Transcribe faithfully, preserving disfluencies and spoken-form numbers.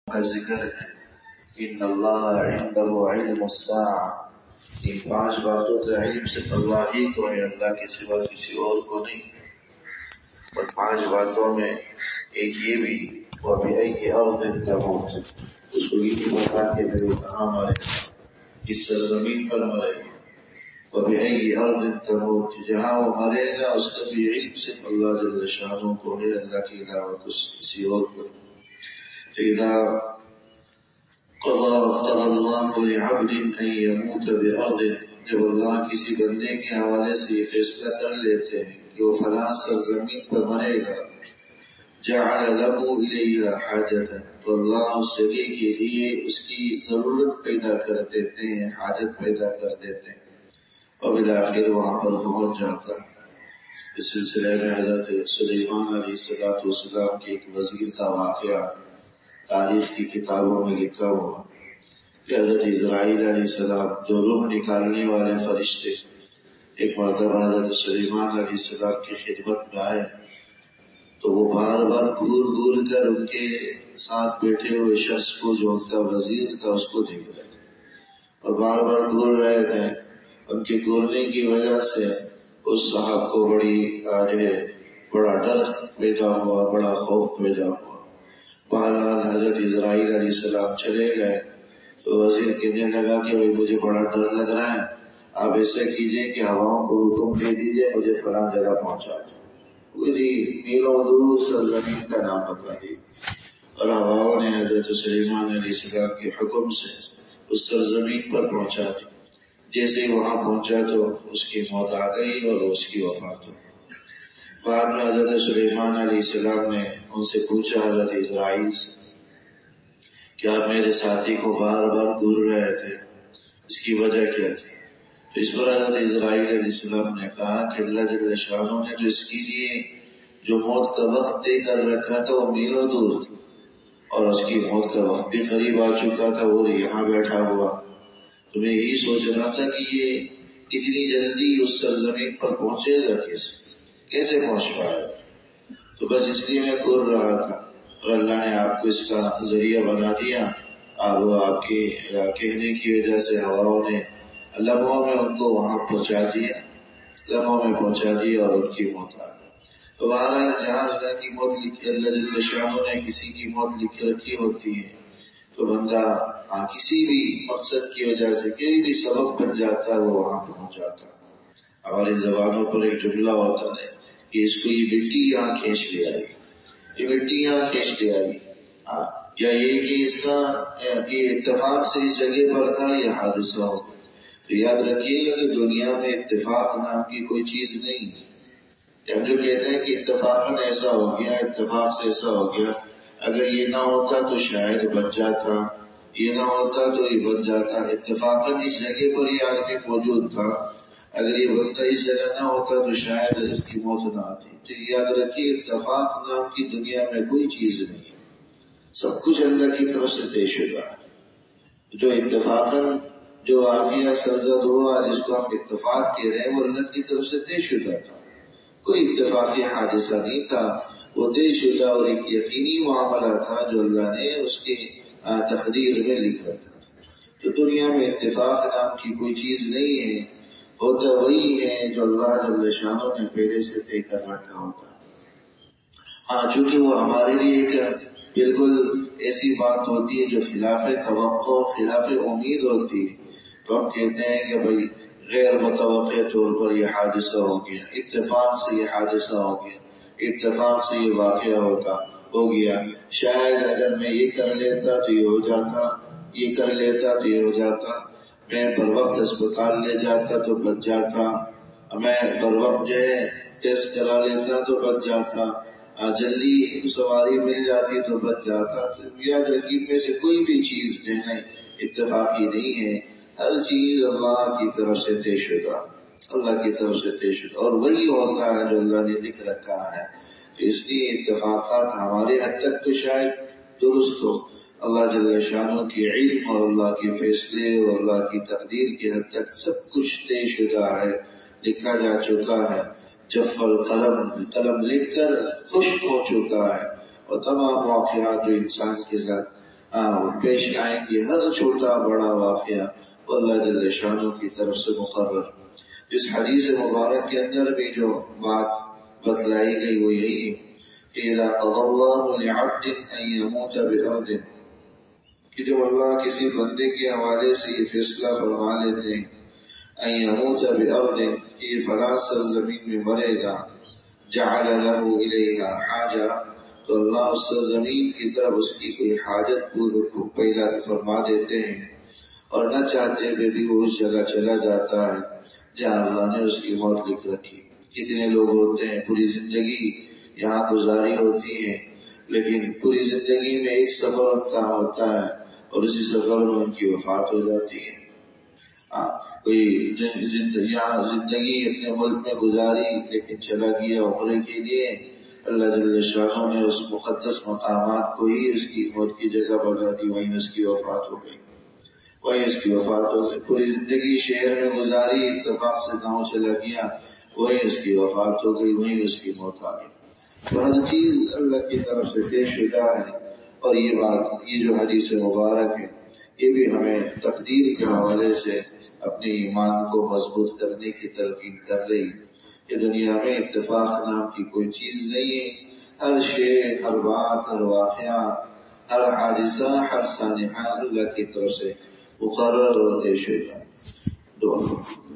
کا ذکر ہے ان اللہ عنده علم الساعہ، ان پانچ باتوں کا علم صرف اللہ ہی کو ہے، اللہ کے سوا کسی اور کو نہیں۔ اور پانچ باتوں میں ایک یہ بھی وَبِأَيِّ أَرْضٍ تَمُوتُ، اس کو یہ بھی بتا کہ وہ کہاں مرے، کس سرزمین پر مرے گا۔ وَبِأَيِّ أَرْضٍ تَمُوتُ، جہاں وہ مرے گا اس کا بھی علم صرف اللہ جل شانہ کو ہے، اللہ کے علاوہ کسی اور کو۔ فَإِذَا قَضَى قَضَى اللَّهُ لِعَبْدٍ أَن يَمُوتَ بِأَرْضٍ، جب اللہ کسی بندے کے حوالے سے یہ فیصلہ کر لیتے ہیں کہ وہ فلاں سرزمین پر مرے گا، جَعَلَ لَهُ إِلَيْهَا حَاجَةً، تو اللہ اس جگہ کے لیے اس کی ضرورت پیدا کر دیتے ہیں، حاجت پیدا کر دیتے ہیں، اور بالآخر وہاں پر پہنچ جاتا ہے۔ اس سلسلے میں حضرت سلیمان علیہ السلام کے ایک وزیر کا واقعہ تاریخ کی کتابوں میں لکھا ہوا کہ حضرت اسرائیل علیہ السلام جو روح نکالنے والے فرشتے ایک مرتبہ حضرت سلیمان علیہ السلام کی خدمت میں آئے، تو وہ بار بار گور گور کر ان کے ساتھ بیٹھے ہوئے شخص کو جو ان کا وزیر تھا اس کو دیکھ رہے تھے، اور بار بار گور رہے تھے۔ ان کے گورنے کی وجہ سے اس صاحب کو بڑی آگے بڑا ڈر پیدا ہوا، بڑا خوف پیدا ہوا۔ بہرحال حضرت اسرائیل علیہ السلام چلے گئے تو وزیر کہنے لگا کہ مجھے بڑا ڈر لگ رہا ہے، آپ ایسا کیجئے کہ ہواؤں کو حکم دے دیجئے مجھے فلاں جگہ پہنچا دیں، جی میلوں دور سرزمین کا نام بتا دی، اور ہواؤں نے حضرت سلیمان علیہ السلام کے حکم سے اس سرزمین پر پہنچا دی۔ جیسے ہی وہاں پہنچا تو اس کی موت آ گئی اور اس کی وفات ہو۔ بعد میں حضرت سلیمان علیہ السلام نے ان سے پوچھا حضرت اسرائیل سے کہ آپ میرے ساتھی کو بار بار گور رہے تھے، اس کی وجہ کیا تھی؟ تو اس پر حضرت اسرائیل علیہ السلام نے کہا کہ اللہ جل شانہ نے جو اس کے لیے جو موت کا وقت طے کر رکھا تھا وہ میلوں دور تھا، اور اس کی موت کا وقت بھی قریب آ چکا تھا، وہ یہاں بیٹھا ہوا۔ تو میں یہی سوچ رہا تھا کہ یہ اتنی جلدی اس سرزمین پر پہنچے گا کیسے کیسے پہنچ پائے، تو بس اس لیے میں گور رہا تھا، اور اللہ نے آپ کو اس کا ذریعہ بنا دیا، اور وہ آپ کے کہنے کی وجہ سے ہواؤں نے لمحوں میں ان کو وہاں پہنچا دیا، لمحوں میں پہنچا دیا اور ان کی موت آ گئی۔ تو بہرحال جہاں اللہ کی موت لکھی، اللہ جل شانہ نے کسی کی موت لکھ رکھی ہوتی ہے تو بندہ ہاں کسی بھی مقصد کی وجہ سے کوئی بھی سبب بن جاتا ہے وہ وہاں پہنچ جاتا ہے۔ ہماری زبانوں پر ایک جملہ ہوتا ہے کہ اس کو یہ مٹی یہاں کھینچ لے آئی، یہ مٹی یہاں کھینچ لے آئی، یا یہ کہ اس کا یہ اتفاق سے اس جگہ پر تھا یہ حادثہ ہو۔ تو یاد رکھیے گا کہ دنیا میں اتفاق نام کی کوئی چیز نہیں ہے۔ ہم جو کہتے ہیں کہ اتفاقاً ایسا ہو گیا، اتفاق سے ایسا ہو گیا، اگر یہ نہ ہوتا تو شاید بچ جاتا، یہ نہ ہوتا تو یہ بچ جاتا، اتفاقاً اس جگہ پر یہ آدمی موجود تھا، اگر یہ بندہ اس جگہ نہ ہوتا تو شاید اس کی موت نہ آتی۔ تو یاد رکھیے اتفاق نام کی دنیا میں کوئی چیز نہیں، سب کچھ اللہ کی طرف سے طے شدہ ہے۔ جو اتفاقاً جو واقعہ سرزد ہوا جس کو ہم اتفاق کہہ رہے ہیں وہ اللہ کی طرف سے طے شدہ تھا، کوئی اتفاقی حادثہ نہیں تھا، وہ طے شدہ اور ایک یقینی معاملہ تھا جو اللہ نے اس کی تقدیر میں لکھ رکھا تھا۔ تو دنیا میں اتفاق نام کی کوئی چیز نہیں ہے، ہوتا وہی ہے جو اللہ جل شانہ نے پہلے سے طے کر رکھا ہوتا۔ ہاں چونکہ وہ ہمارے لیے ایک بالکل ایسی بات ہوتی ہے جو خلاف توقع خلاف امید ہوتی ہے، تو ہم کہتے ہیں کہ بھئی غیر متوقع طور پر یہ حادثہ ہو گیا، اتفاق سے یہ حادثہ ہو گیا، اتفاق سے یہ واقعہ ہوتا ہو گیا، شاید اگر میں یہ کر لیتا تو یہ ہو جاتا، یہ کر لیتا تو یہ ہو جاتا، میں بر وقت اسپتال لے جاتا تو بچ جاتا، میں بر وقت جو ہے ٹیسٹ کرا لیتا تو بچ جاتا، جلدی سواری مل جاتی تو بچ جاتا۔ تو یاد رکھیے میں سے کوئی بھی چیز جو ہے اتفاقی نہیں ہے، ہر چیز اللہ کی طرف سے طے شدہ، اللہ کی طرف سے طے شدہ، اور وہی ہوتا ہے جو اللہ نے لکھ رکھا ہے۔ اس لیے اتفاقات ہمارے حد تک تو شاید درست ہو، اللہ جل شانہ کی علم اور اللہ کے فیصلے اور اللہ کی تقدیر کی حد تک سب کچھ طے شدہ ہے، لکھا جا چکا ہے، جف القلم قلم لکھ کر خشک ہو چکا ہے، اور تمام واقعات جو انسان کے ساتھ پیش آئیں گے، ہر چھوٹا بڑا واقعہ اللہ جل شانہ کی طرف سے مقرر۔ اس حدیث مبارک کے اندر بھی جو بات بتلائی گئی وہ یہی ہے کہ اذا قضى الله لعبد ان يموت بارض، کہ جب اللہ کسی بندے کے حوالے سے یہ فیصلہ فرما لیتے ہیں ان يموت بارض کہ یہ فلاں سرزمین میں مرے گا، جعل له الیہا حاجہ، تو اللہ اس سرزمین کی طرف اس کی کوئی حاجت پورا پیدا فرما دیتے ہیں، اور نہ چاہتے ہوئے بھی وہ اس جگہ چلا جاتا ہے جہاں اللہ نے اس کی موت لکھ رکھی۔ کتنے لوگ ہوتے ہیں پوری زندگی یہاں گزاری ہوتی ہے، لیکن پوری زندگی میں ایک سفر ان کا ہوتا ہے اور اسی سفر میں ان کی وفات ہو جاتی ہے۔ کوئی یہاں زندگی اپنے ملک میں گزاری لیکن چلا گیا عمرے کے لیے، اللہ جل شانہ نے اس مقدس مقامات کو ہی اس کی موت کی جگہ بنا دی، وہیں اس کی وفات ہو گئی وہیں اس کی وفات ہو گئی۔ پوری زندگی شہر میں گزاری، اتفاق سے گاؤں چلا گیا، وہیں اس کی وفات ہو گئی، وہیں اس کی موت آ گئی۔ تو ہر چیز اللہ کی طرف سے طے شدہ ہے، اور یہ بات، یہ جو حدیث مبارک ہے، یہ بھی ہمیں تقدیر کے حوالے سے اپنے ایمان کو مضبوط کرنے کی تلقین کر رہی کہ دنیا میں اتفاق نام کی کوئی چیز نہیں ہے، ہر شے، ہر بات، ہر واقعہ، ہر حادثہ، ہر سانحہ اللہ کی طرف سے مقرر اور طے شدہ۔ دعا